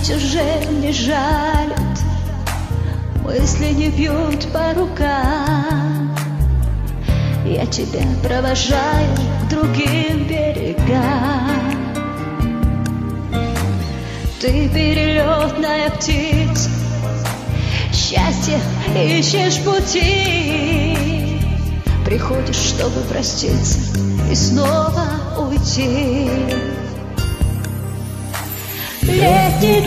Грусть уже не жалит, мысли не бьют по рукам. Я тебя провожаю к другим берегам. Ты перелетная птица, счастье ищешь пути. Приходишь, чтобы проститься и снова уйти. Летний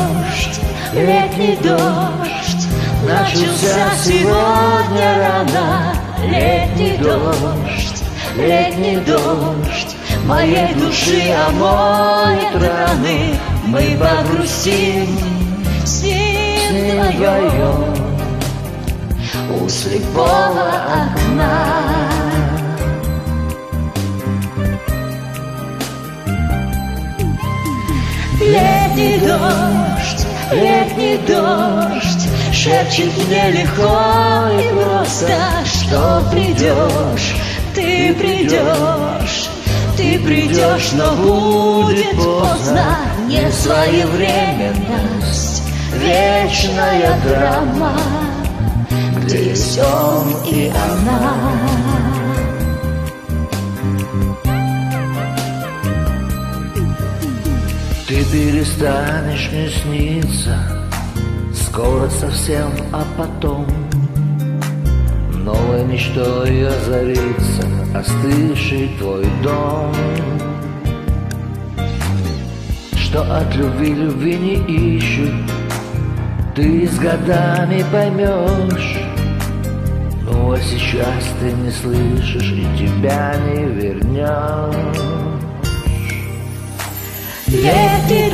дождь, начался сегодня рано. Летний дождь, моей души омоет раны. Мы погрустим с ним вдвоем у слепого окна. Летний дождь шепчет мне легко и просто, что придешь, ты придешь, но будет поздно. Несвоевременность, вечная драма, где есть он и она. Ты перестанешь мне сниться скоро совсем, а потом новой мечтой озарится остывший твой дом. Что от любви не ищут, ты с годами поймешь. Ну а сейчас ты не слышишь и тебя не вернешь. Летний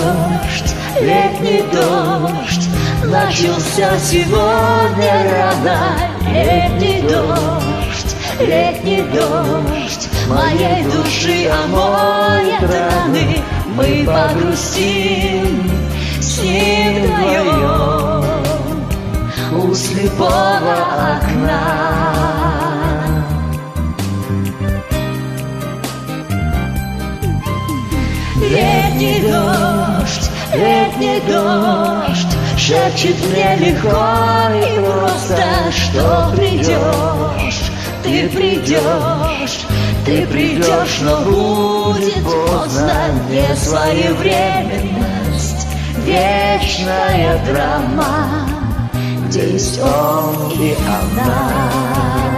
дождь, начался сегодня рано. Летний дождь, моей души омоет раны. Мы погрустим с ним вдвоем у слепого окна. Летний дождь шепчет мне легко и просто, что придешь, ты придешь, но будет поздно. Несвоевременность, вечная драма, где есть он и она.